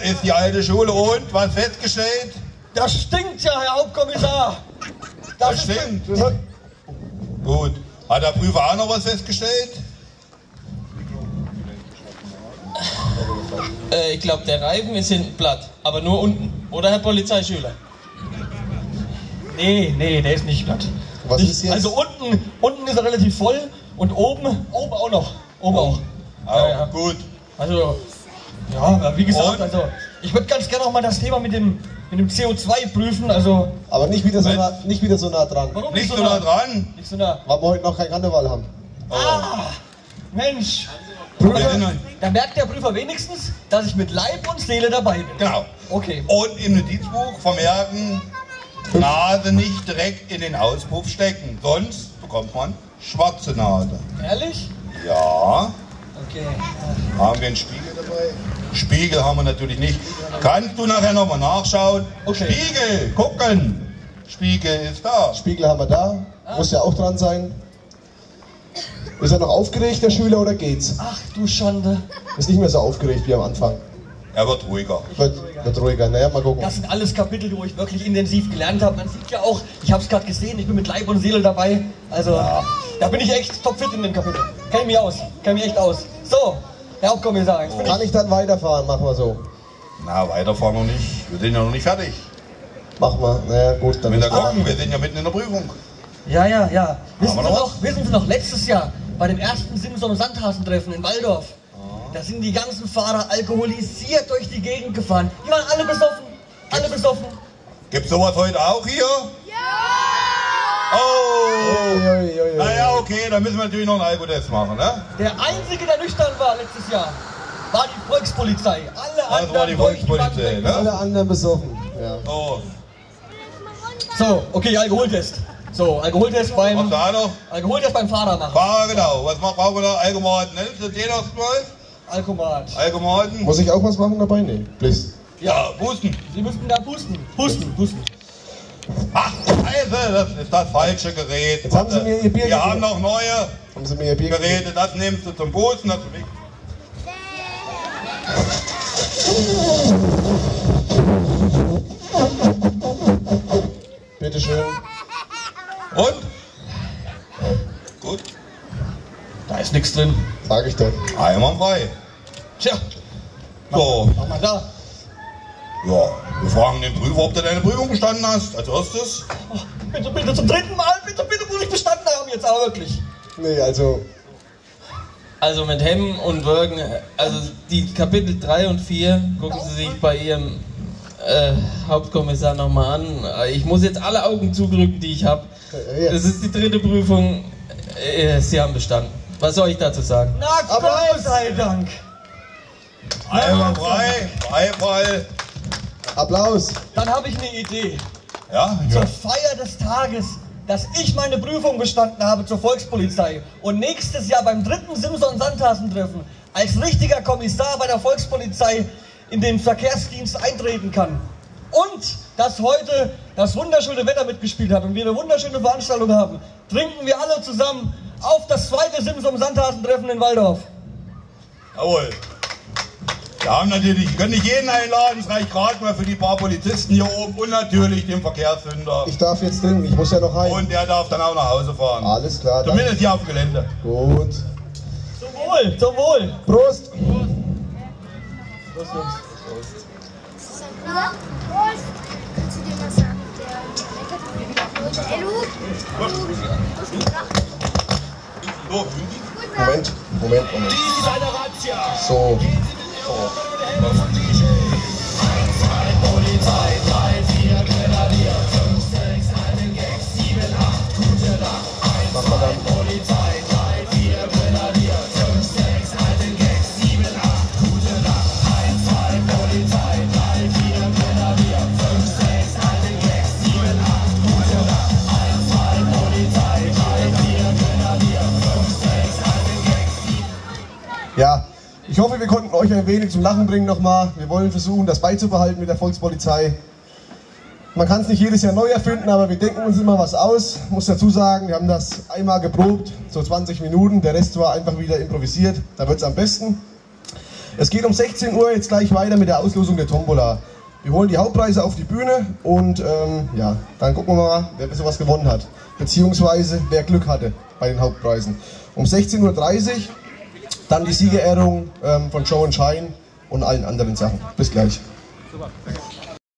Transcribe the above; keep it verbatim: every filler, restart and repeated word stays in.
ist die alte Schule und was festgestellt? Das stinkt ja, Herr Hauptkommissar. Das, Das stimmt. Gut. Hat der Prüfer auch noch was festgestellt? Äh, ich glaube, der Reifen ist hinten platt, aber nur unten. Oder, Herr Polizeischüler? Nee, nee, der ist nicht platt. Was nicht, ist jetzt? Also unten, unten ist er relativ voll und oben, oben auch noch. Oben auch. Auch Ja, ja. gut. Also, ja, wie gesagt, Und? also ich würde ganz gerne auch mal das Thema mit dem, mit dem C O zwei prüfen. Also, Aber nicht wieder so nah, nicht wieder so nah dran. warum Nicht so nah dran. Nicht so nah. Weil wir heute noch kein Karneval haben. Ah, Mensch. Wir Prüfer, sind noch- da merkt der Prüfer wenigstens, dass ich mit Leib und Seele dabei bin. Genau. Okay. Und im Notizbuch vermerken, Nase nicht direkt in den Auspuff stecken, sonst bekommt man schwarze Nase. Ehrlich? Ja. Okay. Haben wir einen Spiegel dabei? Spiegel haben wir natürlich nicht. Kannst du nachher nochmal nachschauen? Okay. Spiegel, gucken. Spiegel ist da. Spiegel haben wir da. Muss ja auch dran sein. Ist er noch aufgeregt, der Schüler, oder geht's? Ach du Schande. Ist nicht mehr so aufgeregt wie am Anfang. Er wird ruhiger. Wird, wird ruhiger. Naja, mal gucken. Das sind alles Kapitel, wo ich wirklich intensiv gelernt habe. Man sieht ja auch, ich habe es gerade gesehen, ich bin mit Leib und Seele dabei. Also, da bin ich echt topfit in dem Kapitel. Kenn ich mich aus. Kenn mich echt aus. So, Herr Hauptkommissar, jetzt bin Kann ich dann weiterfahren? Machen wir so. Na, weiterfahren noch nicht. Wir sind ja noch nicht fertig. Machen wir. Naja, gut. Dann Mit der gucken, wir sind ja mitten in der Prüfung. ich. Ja, ja, ja. Wissen wir Sie noch noch, wissen Sie noch, letztes Jahr bei dem ersten Simson-Sandhasentreffen in Waldorf, da sind die ganzen Fahrer alkoholisiert durch die Gegend gefahren. Die waren alle besoffen. Alle besoffen. Gibt's sowas heute auch hier? Oh! Ui, ui, ui, ui. Naja, okay, dann müssen wir natürlich noch einen Alkotest machen, ne? Der einzige, der nüchtern war letztes Jahr, war die Volkspolizei. Alle Das anderen war die durch die Bank Volkspolizei, weg. ne? Alle anderen besoffen. Ja. Oh, So, okay, Alkoholtest. So, Alkoholtest was beim da noch? Alkoholtest beim Fahrer machen. Fahrer, genau. Was macht, brauchen wir noch? Alkomaten. Nennst du den erstmal? Alkomat. Alkomaten? Muss ich auch was machen dabei? Nee. Please. Ja, pusten. Sie müssten da pusten. Pusten, pusten. Ach, Scheiße, das ist das falsche Gerät. Jetzt haben Sie mir Ihr Bier Wir gegeben. haben noch neue Haben Sie mir Ihr Bier gegeben? Geräte. Das nimmst du zum Pusten. Das für mich. Bitte schön. Und? Gut. Da ist nichts drin. Sag ich doch. Einwandfrei. Tja, So, mach mal da. ja. Wir fragen den Prüfer, ob du deine Prüfung bestanden hast. Als erstes. Oh, bitte, bitte zum dritten Mal. Bitte, bitte muss ich bestanden haben jetzt, aber wirklich. Nee, also. Also mit Hemmen und Würgen, also die Kapitel drei und vier, gucken Sie sich bei Ihrem äh, Hauptkommissar nochmal an. Ich muss jetzt alle Augen zudrücken, die ich habe. Das ist die dritte Prüfung. Äh, Sie haben bestanden. Was soll ich dazu sagen? Na Aber- Gott sei Dank. Einwandfrei. Beifall. Applaus. Dann habe ich eine Idee. Ja, Zur ja. Feier des Tages, dass ich meine Prüfung bestanden habe zur Volkspolizei und nächstes Jahr beim dritten Simson-Sandhasentreffen als richtiger Kommissar bei der Volkspolizei in den Verkehrsdienst eintreten kann. Und dass heute das wunderschöne Wetter mitgespielt hat und wir eine wunderschöne Veranstaltung haben, trinken wir alle zusammen auf das zweite Simson-Sandhasentreffen in Waldorf. Jawohl. Wir haben natürlich, wir können nicht jeden einladen, es reicht gerade mal für die paar Polizisten hier oben und natürlich den Verkehrssünder. Ich darf jetzt trinken. Ich muss ja noch heim. Und der darf dann auch nach Hause fahren. Alles klar. Danke. Zumindest hier auf dem Gelände. Gut. Zum Wohl, zum Wohl. Prost. Prost, Jungs. Prost! Kannst du dir was sagen? Der Ey, du! Du hast gebracht. So, Moment, Moment, Moment. So. Mach mal dann. Ja, ich hoffe, wir konnten euch ein wenig zum Lachen bringen nochmal. Wir wollen versuchen, das beizubehalten mit der Volkspolizei. Man kann es nicht jedes Jahr neu erfinden, aber wir denken uns immer was aus. Ich muss dazu sagen, wir haben das einmal geprobt, so zwanzig Minuten. Der Rest war einfach wieder improvisiert. Da wird es am besten. Es geht um sechzehn Uhr jetzt gleich weiter mit der Auslosung der Tombola. Wir holen die Hauptpreise auf die Bühne und ähm, ja, dann gucken wir mal, wer sowas gewonnen hat. Beziehungsweise wer Glück hatte bei den Hauptpreisen. Um sechzehn Uhr dreißig dann die Siegerehrung ähm, von Show and Shine und allen anderen Sachen. Bis gleich. Super.